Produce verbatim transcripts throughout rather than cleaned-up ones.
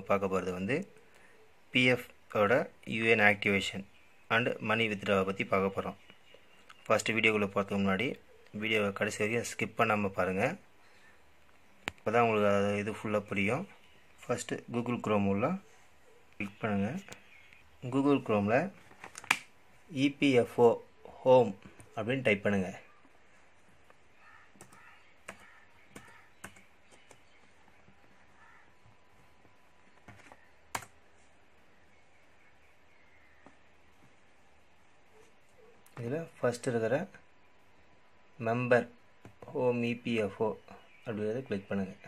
பார்க்க போகிறது வந்து பிஎஃப் ஓட யூஏஎன் ஆக்டிவேஷன் அண்ட் மணி வித்ட்ராவை பற்றி பார்க்க போகிறோம். ஃபஸ்ட்டு வீடியோக்குள்ளே போகிறதுக்கு முன்னாடி வீடியோவை கடைசி வரைக்கும் ஸ்கிப் பண்ணாமல் பாருங்கள். இப்போ தான் உங்களுக்கு அது இது ஃபுல்லாக புரியும். ஃபஸ்ட்டு கூகுள் குரோம் உள்ள கிளிக் பண்ணுங்கள். கூகுள் குரோமில் இபிஎஃப்ஓ ஹோம் அப்படின்னு டைப் பண்ணுங்கள். இதில் ஃபஸ்ட் இருக்கிற மெம்பர் ஹோம் இபிஎஃப்ஓ அப்படிங்கிறத கிளிக் பண்ணுங்கள்.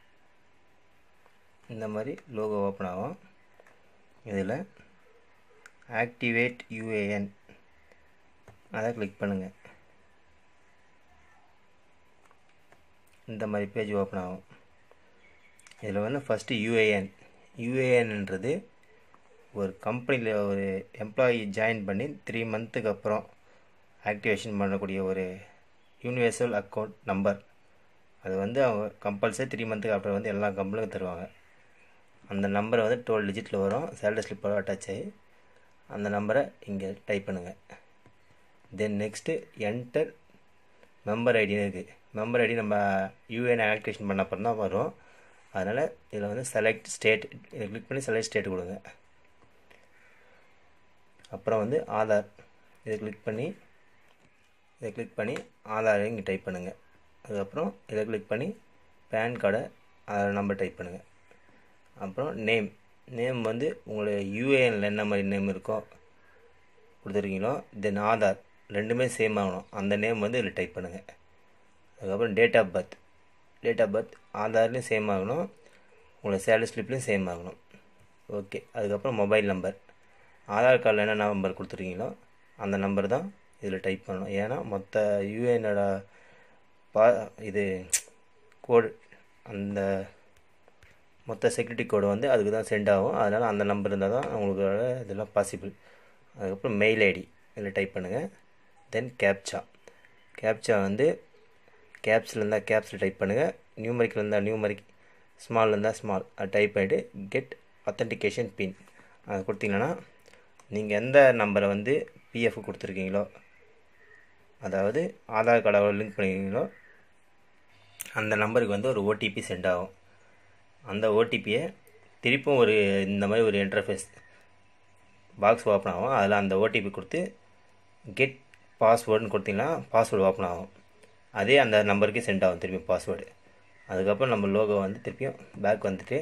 இந்த மாதிரி லோகோ ஓப்பன் ஆகும். இதில் ஆக்டிவேட் யூஏஎன் அதை கிளிக் பண்ணுங்கள். இந்த மாதிரி பேஜ் ஓப்பன் ஆகும். இதில் வந்து ஃபஸ்ட்டு யூஏஎன் யூஏஎன்ன்றது ஒரு கம்பெனியில் ஒரு எம்ப்ளாயி ஜாயின் பண்ணி த்ரீ மந்த்துக்கு அப்புறம் ஆக்டிவேஷன் பண்ணக்கூடிய ஒரு யூனிவர்சல் அக்கௌண்ட் நம்பர். அது வந்து அவங்க கம்பல்சரி த்ரீ மந்த்துக்கு அப்புறம் வந்து எல்லா கம்பெனிக்கும் தருவாங்க. அந்த நம்பரை வந்து டுவெல் டிஜிட்டில் வரும். சேலரி ஸ்லிப்போட அட்டாச் ஆகி அந்த நம்பரை இங்கே டைப் பண்ணுங்கள். தென் நெக்ஸ்ட்டு என்டர் மெம்பர் ஐடின்னு இருக்குது. மெம்பர் ஐடி நம்ம யூஏஎன் ஆக்டிவேஷன் பண்ண அப்புறம் தான் வரும். அதனால் இதில் வந்து செலக்ட் ஸ்டேட் இதை கிளிக் பண்ணி செலக்ட் ஸ்டேட் கொடுங்க. அப்புறம் வந்து ஆதார் இதை கிளிக் பண்ணி இதை கிளிக் பண்ணி ஆதாரை இங்கே டைப் பண்ணுங்கள். அதுக்கப்புறம் இதை கிளிக் பண்ணி பேன் கார்டை ஆதார் நம்பர் டைப் பண்ணுங்கள். அப்புறம் நேம் நேம் வந்து உங்களுடைய யூஏஎனில் என்ன மாதிரி நேம் இருக்கோ கொடுத்துருக்கீங்களோ தென் ஆதார் ரெண்டுமே சேம் ஆகணும். அந்த நேம் வந்து இதில் டைப் பண்ணுங்கள். அதுக்கப்புறம் date of birth date of birth ஆதார்லேயும் சேம் ஆகணும், உங்களோட சேலரி ஸ்லிப்லேயும் சேம் ஆகணும். ஓகே. அதுக்கப்புறம் மொபைல் நம்பர் ஆதார் கார்டில் என்ன நம்பர் கொடுத்துருக்கீங்களோ அந்த நம்பர் தான் இதில் டைப் பண்ணணும். ஏன்னா மொத்த யூஏஎனோட பா இது கோடு அந்த மொத்த செக்யூரிட்டி கோடு வந்து அதுக்கு தான் சென்ட் ஆகும். அதனால் அந்த நம்பர் இருந்தால் தான் உங்களுக்கு இதெல்லாம் பாசிபிள். அதுக்கப்புறம் மெயில் ஐடி இதில் டைப் பண்ணுங்கள். தென் கேப்சா கேப்சா வந்து கேப்ஸில் இருந்தால் கேப்ஸில் டைப் பண்ணுங்கள். நியூமரிக்கில் இருந்தால் நியூமரிக், ஸ்மால் இருந்தால் ஸ்மால் அதை டைப் பண்ணிவிட்டு கெட் அத்தன்டிகேஷன் பின் அதை கொடுத்தீங்கன்னா நீங்கள் எந்த நம்பரை வந்து பிஎஃப் கொடுத்துருக்கீங்களோ, அதாவது ஆதார் கார்டை லிங்க் பண்ணிக்கிறீங்களோ அந்த நம்பருக்கு வந்து ஒரு ஓடிபி சென்ட் ஆகும். அந்த ஓடிபியை திருப்பும் ஒரு இந்த மாதிரி ஒரு இன்டர்ஃபேஸ் பாக்ஸ் ஓப்பன் ஆகும். அதில் அந்த ஓடிபி கொடுத்து கெட் பாஸ்வேர்டுன்னு கொடுத்தீங்கன்னா பாஸ்வேர்டு ஓப்பன் ஆகும். அதே அந்த நம்பருக்கே சென்ட் ஆகும் திருப்பி பாஸ்வேர்டு. அதுக்கப்புறம் நம்ம லோகோ வந்து திருப்பியும் பேக் வந்துட்டு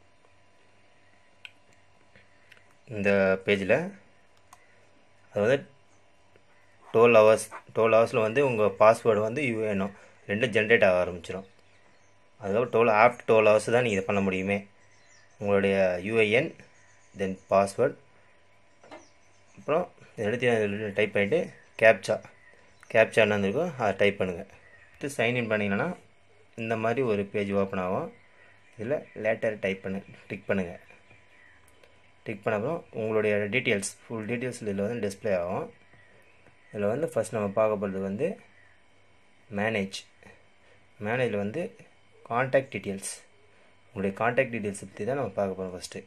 இந்த பேஜில் அது வந்து டுவெல் ஹவர்ஸ் டுவெல் ஹவர்ஸில் வந்து உங்கள் பாஸ்வேர்டு வந்து யூஏஎனும் ரெண்டும் ஜென்ரேட் ஆக ஆரம்பிச்சிடும். அதுக்கப்புறம் டுவெல் ஆஃப்டர் டுவெல் ஹவர்ஸ் தான் நீங்கள் இதை பண்ண முடியுமே. உங்களுடைய யூஏஎன் தென் பாஸ்வேர்டு அப்புறம் எடுத்து டைப் பண்ணிவிட்டு கேப்சா கேப்சா என்ன இருக்கோ அதை டைப் பண்ணுங்கள். சைன்இன் பண்ணிங்கன்னா இந்த மாதிரி ஒரு பேஜ் ஓப்பன் ஆகும். இதில் லேட்டர் டைப் பண்ணு டிக் பண்ணுங்கள். டிக் பண்ண அப்புறம் உங்களுடைய டீட்டெயில்ஸ் ஃபுல் டீட்டெயில்ஸ் இதில் வந்து டிஸ்பிளே ஆகும். இதில் வந்து ஃபஸ்ட் நம்ம பார்க்க போகிறது வந்து மேனேஜ் மேனேஜில் வந்து கான்டாக்ட் டீட்டெயில்ஸ் உங்களுடைய கான்டாக்ட் டீட்டெயில்ஸ் பற்றி தான் நம்ம பார்க்க போகிறோம். ஃபஸ்ட்டு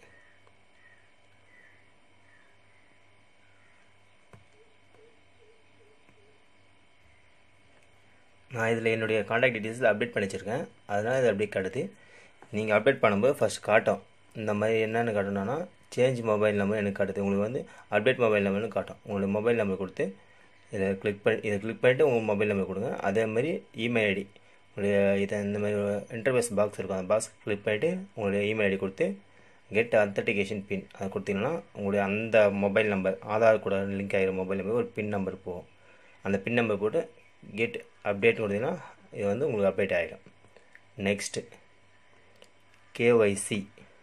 நான் இதில் என்னுடைய கான்டாக்ட் டீட்டெயில்ஸ் அப்டேட் பண்ணி வச்சுருக்கேன். அதனால் இது அப்படியே காட்டுது. நீங்கள் அப்டேட் பண்ணும்போது ஃபஸ்ட் காட்டும். இந்த மாதிரி என்னென்னு காட்டணும்னா சேஞ்ச் மொபைல் நம்பர் எனக்கு காட்டுது. உங்களுக்கு வந்து அப்டேட் மொபைல் நம்பர்னு காட்டும். உங்களுடைய மொபைல் நம்பர் கொடுத்து இதை கிளிக் பண்ணி இதை கிளிக் பண்ணிவிட்டு உங்கள் மொபைல் நம்பர் கொடுங்க. அதே மாதிரி இமெயில் ஐடி உங்களுடைய இதை இந்த மாதிரி இன்டர்ஃபேஸ் பாக்ஸ் இருக்கும். அந்த பாக்ஸ் கிளிக் பண்ணிவிட்டு உங்களுடைய இமெயில் ஐடி கொடுத்து கெட் அத்தன்டிகேஷன் பின் அதை கொடுத்தீங்கன்னா உங்களுடைய அந்த மொபைல் நம்பர் ஆதார் கூட லிங்க் ஆகிற மொபைல் நம்பர் ஒரு பின் நம்பர் போகும். அந்த பின் நம்பர் போட்டு கெட் அப்டேட் கொடுத்தீங்கன்னா இது வந்து உங்களுக்கு அப்டேட் ஆகிடும். நெக்ஸ்ட்டு கேஒய்சி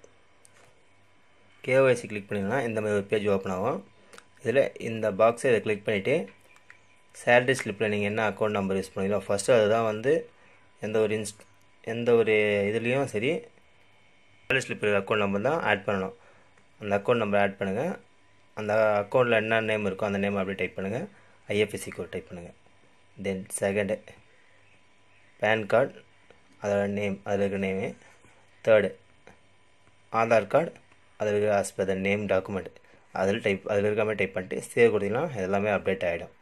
கேஒய்சி கிளிக் பண்ணிங்கன்னா இந்த மாதிரி ஒரு பேஜ் ஓப்பன் ஆகும். இதில் இந்த பாக்ஸை இதை கிளிக் பண்ணிவிட்டு சேலரி ஸ்லிப்பில் நீங்கள் என்ன அக்கௌண்ட் நம்பர் யூஸ் பண்ணுவீங்களோ ஃபஸ்ட்டு அதுதான் வந்து எந்த ஒரு இன்ஸ்ட் எந்த ஒரு இதுலேயும் சரி சேலரி ஸ்லிப் அக்கௌண்ட் நம்பர் தான் ஆட் பண்ணணும். அந்த அக்கௌண்ட் நம்பர் ஆட் பண்ணுங்கள். அந்த அக்கௌண்ட்டில் என்ன நேம் இருக்கோ அந்த நேம் அப்படியே டைப் பண்ணுங்கள். ஐஎஃப்எஸ்சி கோட் டைப் பண்ணுங்கள். தென் செகண்டு பேன் கார்டு அதோட நேம் அதில் இருக்கிற நேமு. தேர்டு ஆதார் கார்டு அதில் as per the name document அதில் டைப் அதில் இருக்க மாதிரி டைப் பண்ணிட்டு சேவ் கொடுத்தீங்கன்னா எல்லாமே அப்டேட் ஆகிடும்.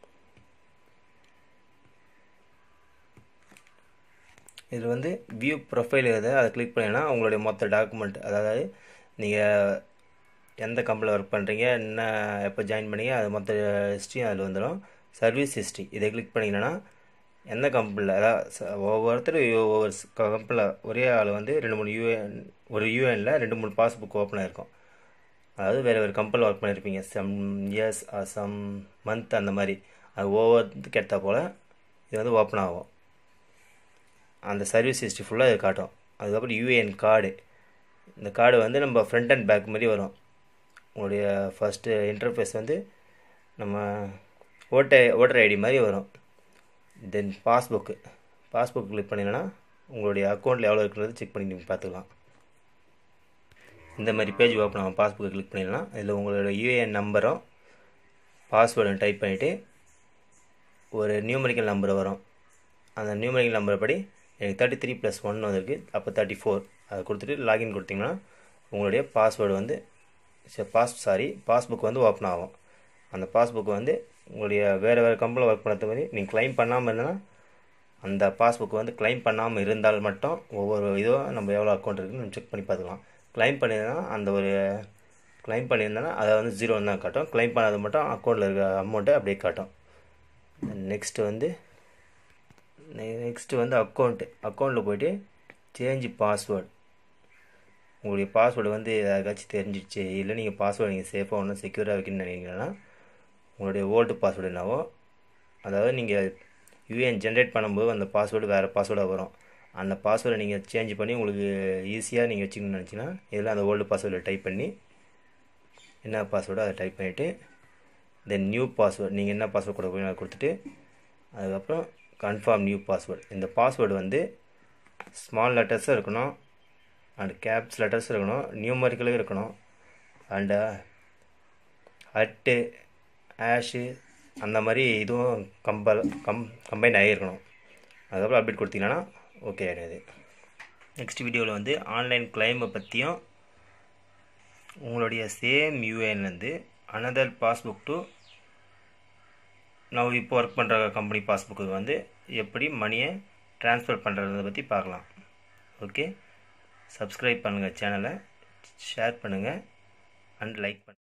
இதில் வந்து வியூ ப்ரொஃபைல் எதை அதை கிளிக் பண்ணிங்கன்னா உங்களுடைய மொத்த டாக்குமெண்ட், அதாவது நீங்கள் எந்த கம்பெனியில் ஒர்க் பண்ணுறீங்க, என்ன எப்போ ஜாயின் பண்ணீங்க, அது மொத்த ஹிஸ்ட்ரியும் அதில் வந்துடும். சர்வீஸ் ஹிஸ்ட்ரி இதை கிளிக் பண்ணிங்கன்னா எந்த கம்பெனியில், அதாவது ஒவ்வொருத்தர் ஒவ்வொரு கம்பெனியில் ஒரே ஆள் வந்து ரெண்டு மூணு யூஏஎன் ஒரு யூஏஎனில் ரெண்டு மூணு பாஸ்புக் ஓப்பன் ஆகிருக்கும். அதாவது வேறு வேறு கம்பெனியில் ஒர்க் பண்ணியிருப்பீங்க, சம் இயர்ஸ் சம் மந்த் அந்த மாதிரி, அது ஒவ்வொருத்துக்கு ஏற்ற போல் இது வந்து ஓப்பன் ஆகும். அந்த சர்வீஸ் ஹிஸ்ட்ரி ஃபுல்லாக இது காட்டும். அதுக்கப்புறம் யூஏஎன் கார்டு, இந்த கார்டு வந்து நம்ம ஃப்ரண்ட் அண்ட் பேக் மாதிரி வரும். உங்களுடைய ஃபஸ்ட்டு இன்டர்ஃபேஸ் வந்து நம்ம ஓட்டர் ஓட்டர் ஐடி மாதிரி வரும். தென் பாஸ்புக்கு பாஸ்புக் கிளிக் பண்ணிங்கன்னா உங்களுடைய அக்கௌண்ட்டில் எவ்வளோ இருக்குன்றது செக் பண்ணி நீங்கள் பார்த்துக்கலாம். இந்த மாதிரி பேஜ் ஓப்பன் ஆகும். பாஸ்புக்கை கிளிக் பண்ணிடலாம். இதில் உங்களோட யூஏஎன் நம்பரும் பாஸ்வேர்டும் டைப் பண்ணிவிட்டு ஒரு நியூமரிக்கல் நம்பர் வரும். அந்த நியூமரிக்கல் நம்பரை படி எனக்கு தேர்ட்டி த்ரீ ப்ளஸ் ஒன் வந்திருக்கு, அப்போ தேர்ட்டி ஃபோர் அதை கொடுத்துட்டு லாகின் கொடுத்தீங்கன்னா உங்களுடைய பாஸ்வேர்டு வந்து பாஸ் சாரி பாஸ்புக் வந்து ஓப்பன் ஆகும். அந்த பாஸ்புக் வந்து உங்களுடைய வேறு வேறு கம்பெனியில் ஒர்க் பண்ணுறது மாதிரி நீங்கள் கிளைம் பண்ணாமல் இருந்தனா அந்த பாஸ்புக் வந்து கிளைம் பண்ணாமல் இருந்தால் மட்டும் ஒவ்வொரு இதுவும் நம்ம எவ்வளோ அக்கௌண்ட் இருக்குன்னு நம்ம செக் பண்ணி பார்த்துக்கலாம். கிளைம் பண்ணியிருந்தனா அந்த ஒரு கிளைம் பண்ணியிருந்தனா அதை வந்து ஜீரோன்னு தான் காட்டும். கிளைம் பண்ணாத மட்டும் அக்கௌண்ட்டில் இருக்க அமௌண்ட்டை அப்படியே காட்டும். நெக்ஸ்ட்டு வந்து நெக்ஸ்ட்டு வந்து அக்கௌண்ட்டு அக்கௌண்ட்டில் போய்ட்டு சேஞ்ச் பாஸ்வேர்டு. உங்களுடைய பாஸ்வேர்டு வந்து யாருக்காச்சும் தெரிஞ்சிடுச்சு, இல்லை நீங்கள் பாஸ்வேர்டு நீங்கள் சேஃபாக ஒன்றும் செக்யூராக வைக்கணும்னு நினைக்கிறீங்கன்னா உங்களுடைய ஓல்டு பாஸ்வேர்டு என்னவோ, அதாவது நீங்கள் யூஏஎன் ஜென்ரேட் பண்ணும்போது அந்த பாஸ்வேர்டு வேறு பாஸ்வேர்டாக வரும். அந்த பாஸ்வேர்டை நீங்கள் சேஞ்ச் பண்ணி உங்களுக்கு ஈஸியாக நீங்கள் வச்சுக்கணும்னு நினச்சிங்கன்னா இதில் அந்த ஓல்டு பாஸ்வேர்டை டைப் பண்ணி என்ன பாஸ்வேர்டோ அதை டைப் பண்ணிவிட்டு தென் நியூ பாஸ்வேர்டு நீங்கள் என்ன பாஸ்வேர்டு கொடுக்கணும் அதை கொடுத்துட்டு அதுக்கப்புறம் கன்ஃபார்ம் நியூ பாஸ்வேர்டு. இந்த பாஸ்வேர்டு வந்து ஸ்மால் லெட்டர்ஸும் இருக்கணும் அண்ட் கேப்ஸ் லெட்டர்ஸ் இருக்கணும், நியூமரிக்கலும் இருக்கணும், அண்டு அட்டு ஆஷு அந்த மாதிரி இதுவும் கம்பல் கம் கம்பைன் ஆகியிருக்கணும். அதுக்கப்புறம் அப்டேட் கொடுத்தீங்கன்னா ஓகே ஆகிடுது. நெக்ஸ்ட் வீடியோவில் வந்து ஆன்லைன் கிளைமை பற்றியும் உங்களுடைய சேம் யூஏஎன்லேருந்து அனதர் பாஸ்புக் டு நான் இப்போ ஒர்க் பண்ணுற கம்பெனி பாஸ்புக்கு வந்து எப்படி மணியை ட்ரான்ஸ்ஃபர் பண்ணுறதை பற்றி பார்க்கலாம். ஓகே, சப்ஸ்கிரைப் பண்ணுங்கள் சேனலை, ஷேர் பண்ணுங்கள் அண்ட் லைக் பண்ணுங்கள்.